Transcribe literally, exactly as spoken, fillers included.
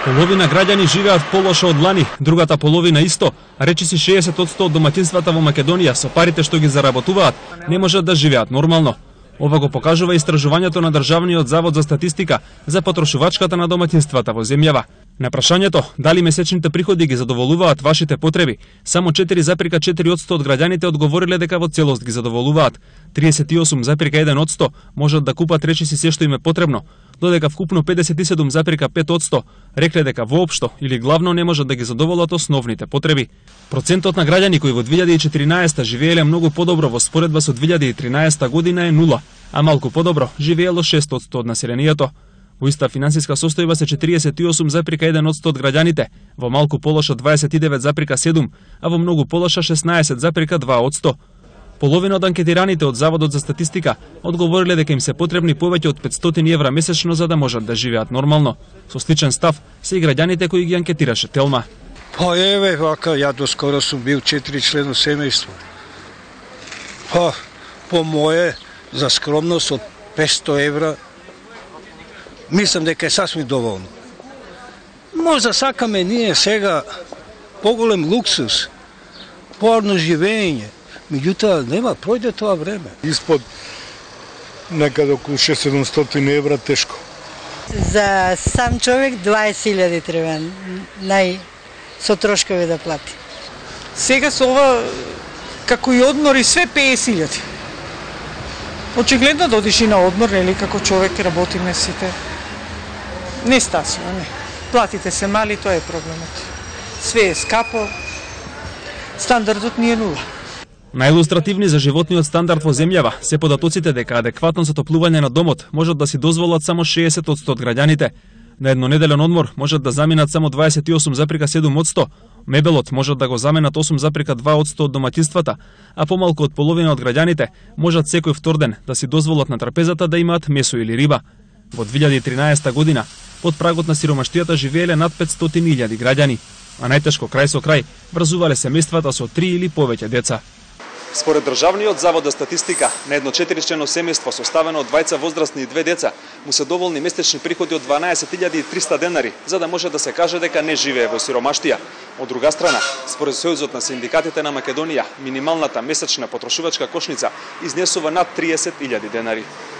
Половина граѓани живеат полошо од лани, другата половина исто, а речиси шеесет одсто од домаќинствата во Македонија со парите што ги заработуваат не можат да живеат нормално. Ова го покажува истражувањето на Државниот завод за статистика за потрошувачката на домаќинствата во земјава. На прашањето дали месечните приходи ги задоволуваат вашите потреби, само четири запирка четири одсто од граѓаните одговориле дека во целост ги задоволуваат. триесет и осум запирка еден одсто можат да купат речиси се што им е потребно, додека вкупно педесет и седум запирка пет одсто рекле дека воопшто или главно не можат да ги задоволат основните потреби. Процентот на граѓани кои во две илјади и четиринаесета живееле многу подобро во споредба со две илјади и тринаесета година е нула, а малку подобро живеело шест одсто од населението. Во иста финансиска состојба се четириесет и осум запирка еден одсто од граѓаните, во малку полоша дваесет и девет запирка седум, а во многу полоша шеснаесет запирка два одсто. Половина од анкетираните од Заводот за статистика одговориле дека им се потребни повеќе од петстотини евра месечно за да можат да живеат нормално. Со сличен став се и граѓаните кои ги анкетираше Телма. Па еве, вака, ја доскоро сум бил четири члено семејство. Па, по моје, за скромност од петсто евра, мислам дека е сасвим доволно. Може сакаме ние сега поголем луксус, порно живење, меѓутоа нема, пројде тоа време. Испод некаде околу шест-седумстотини евра тешко. За сам човек дваесет илјади треба нај со трошкови да плати. Сега со ова, како и одмор и све педесет илјади. Очигледно да одиш и на одмор, нели, како човек работиме сите. Не стасува, не. Платите се мали, тоа е проблемот. Све е скапо, стандардот ни е нула. Наилустративни за животниот стандард во земјава се податоците дека адекватно затоплување на домот можат да си дозволат само шеесет одсто од граѓаните. На еднонеделен одмор можат да заминат само дваесет и осум запирка седум одсто, мебелот можат да го заменат осум запирка два одсто од домаќинствата, а помалку од половина од граѓаните можат секој вторден да си дозволат на трапезата да имаат месо или риба. Во две илјади и тринаесета година под прагот на сиромаштијата живееле над петстотини илјади граѓани, а најтешко крај со крај врзувале семејствата со три или повеќе деца. Според Државниот завод за статистика, на едно четиричлено семејство составено од двајца возрастни и две деца, му се доволни месечни приходи од дванаесет илјади и триста денари, за да може да се каже дека не живее во сиромаштија. Од друга страна, според Сојузот на синдикатите на Македонија, минималната месечна потрошувачка кошница изнесува над триесет илјади денари.